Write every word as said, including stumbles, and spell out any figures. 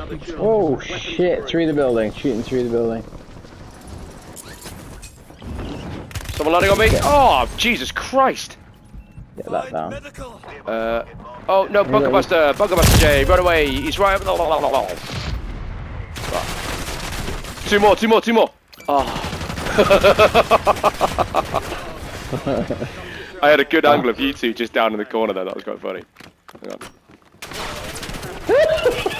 Oh shit, through the building, shooting through the building. Someone landing on me? Oh, Jesus Christ! Get that down. Uh, oh no, Bunker Buster, Bunker Buster J, run away, he's right up. Two more, two more, two more. Oh. I had a good angle of you two just down in the corner there, that was quite funny. Hang on.